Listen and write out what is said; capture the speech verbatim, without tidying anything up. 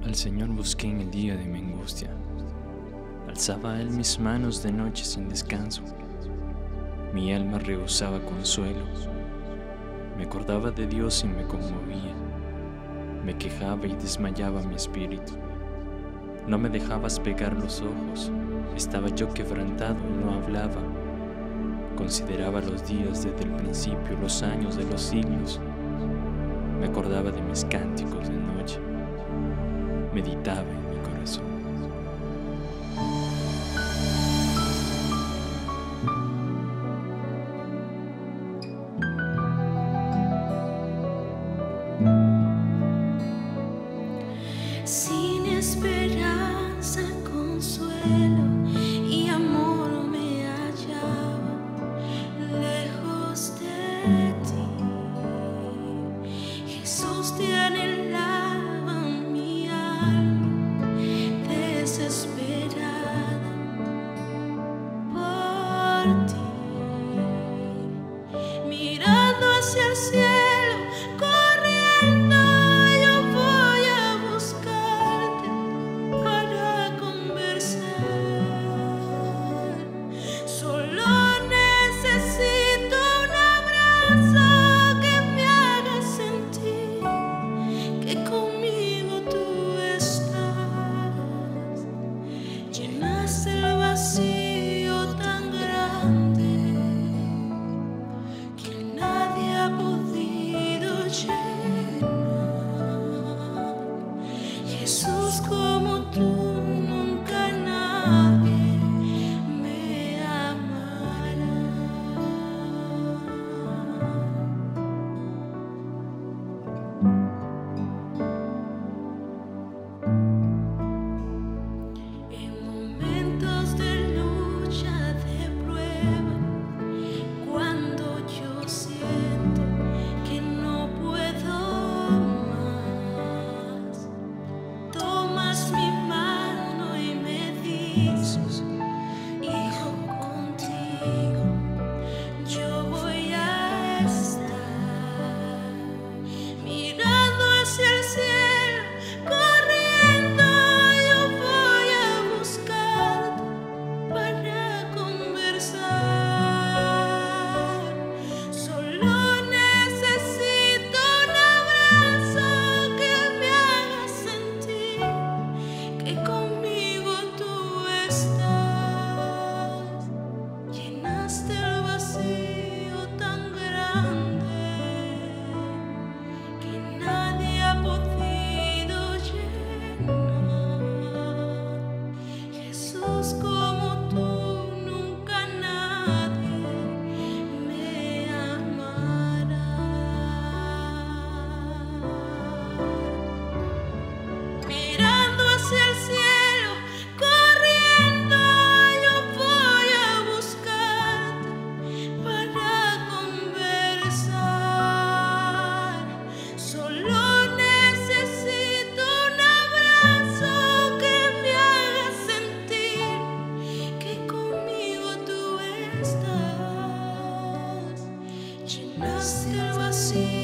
Al Señor busqué en el día de mi angustia. Alzaba a Él mis manos de noche sin descanso. Mi alma rehusaba consuelo. Me acordaba de Dios y me conmovía. Me quejaba y desmayaba mi espíritu. No me dejabas pegar los ojos. Estaba yo quebrantado y no hablaba. Consideraba los días desde el principio, los años de los siglos. Me acordaba de mis cánticos de noche. Meditaba en mi corazón. Sin esperanza, consuelo y amor me hallaba lejos de ti. Jesús, te anhelaba mi alma desesperada por ti, mirando hacia el cielo, corriendo. Llenaste el vacío tan grande que nadie ha podido llenar. Jesús, como tú nunca nadie me amará. Hijo, contigo yo voy a estar, mirando hacia el cielo, corriendo yo voy a buscarte para conversar. Solo necesito un abrazo que me haga sentir que conmigo tú estás. Llenaste el vacío tan grande que nadie ha podido llenar. Jesús, como tú nunca nadie me amará. Mirando hacia el cielo, corriendo yo voy a buscarte para conversar. Solo necesito un abrazo que me haga sentir que conmigo tú estás. Llenaste el vacío